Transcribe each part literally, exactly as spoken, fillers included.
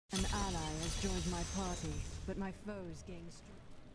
An ally has joined my party, but my foes gain strength.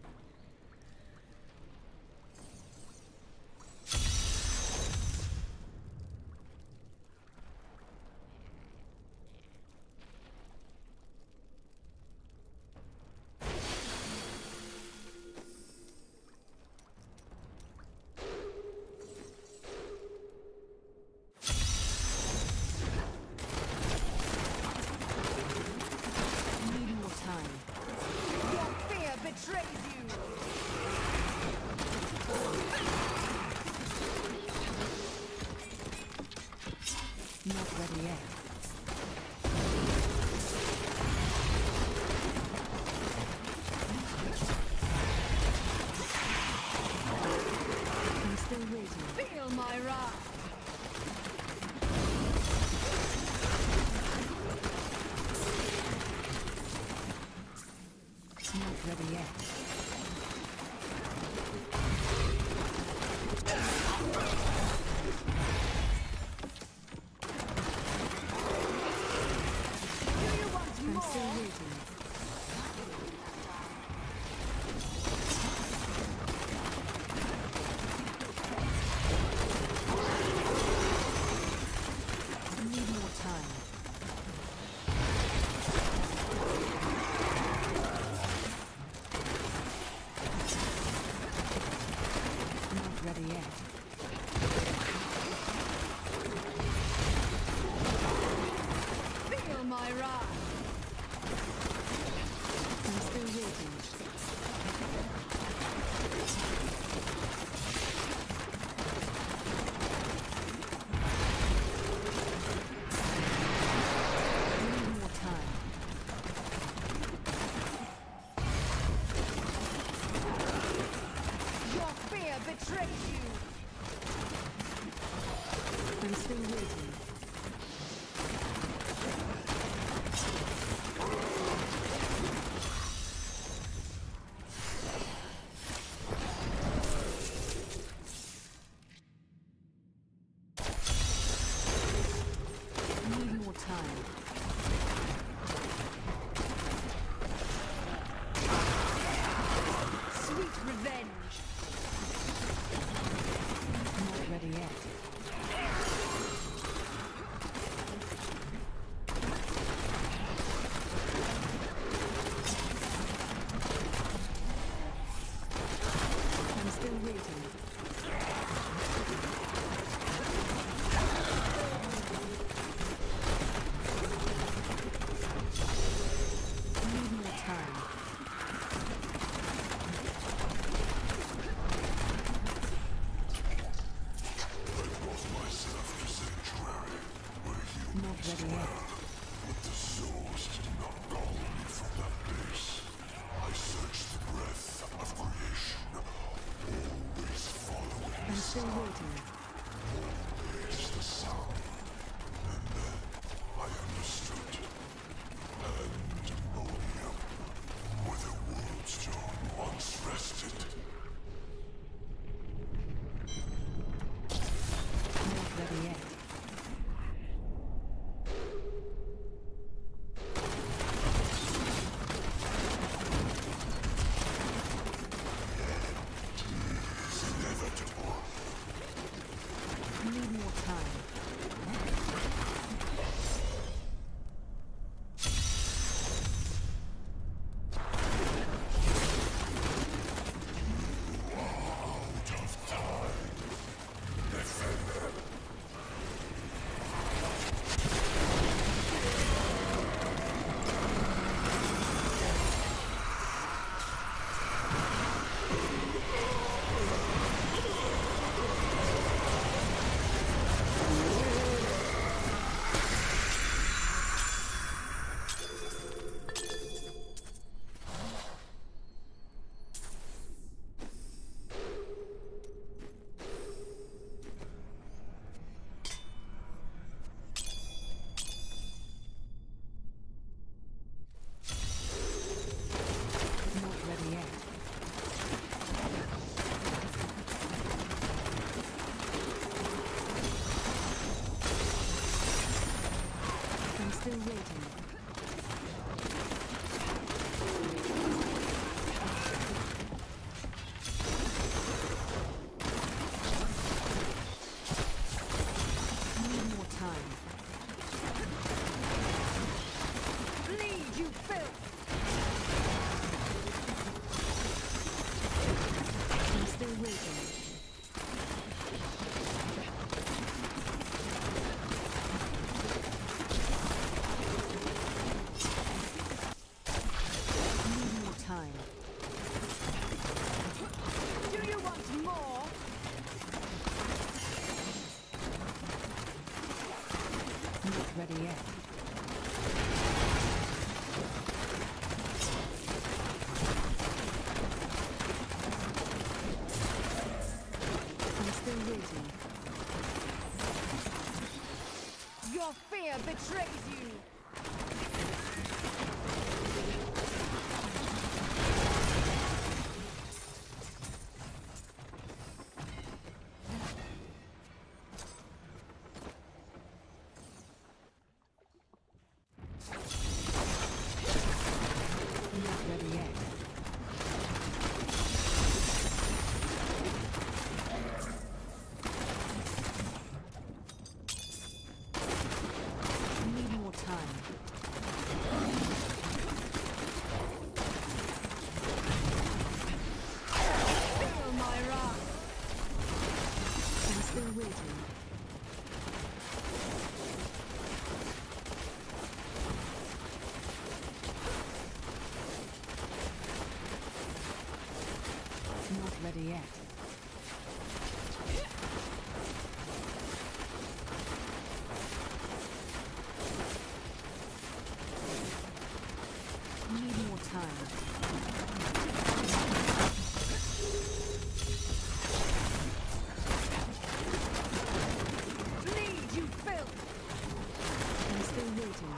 Not ready yet. I'm still waiting. Feel my wrath! Not ready yet. I'm still waiting. Need more time. Sweet revenge. Not ready yet. Still waiting. Always the sound. And then I understood. Pandemonium, where the world stone once rested. Not ready yet. Need more time. ready yet. I'm still waiting. Your fear betrays you! Not ready yet. I need more time. Feel my wrath! I'm still waiting. Not ready yet. Need more time. Bleed, you filth! I'm still waiting.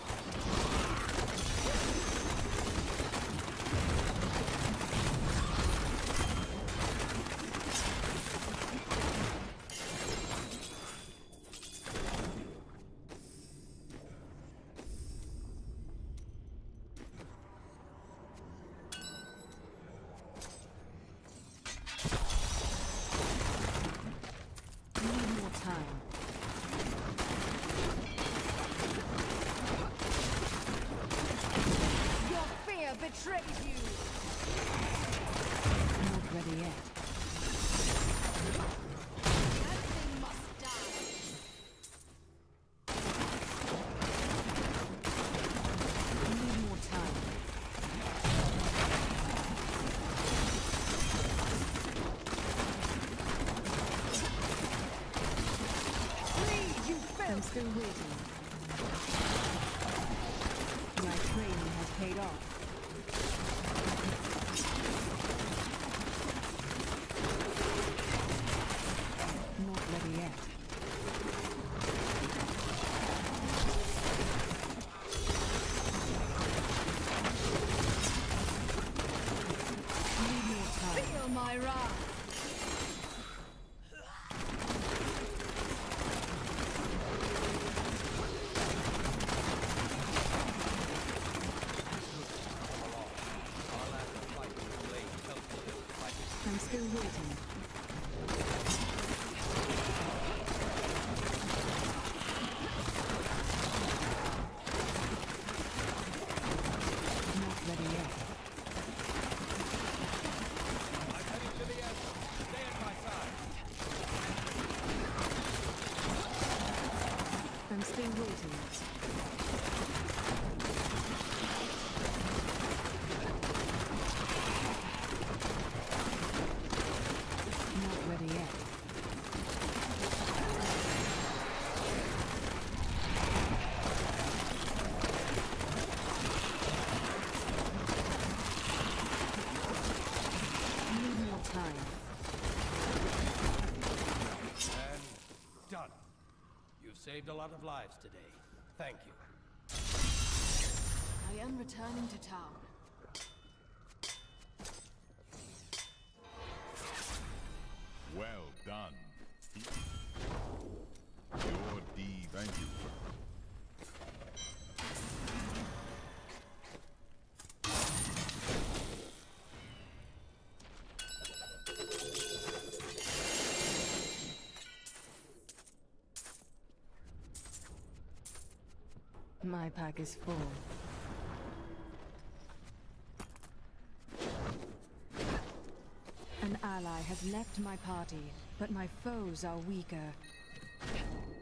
Need more time. Your fear betrays you! Not ready yet. Everything must die! Need more time. Bleed, you I'm filth! still waiting. My training has paid off. Not ready yet. Need more time. Feel my wrath! I'm still waiting. Not ready yet. I'm heading to the end. Stay at my side. I'm still waiting. Not ready yet. Need more time. And done. You've saved a lot of lives today. Thank you. I am returning to town. Well done. Your deed. Thank you. My pack is full. An ally has left my party, but my foes are weaker.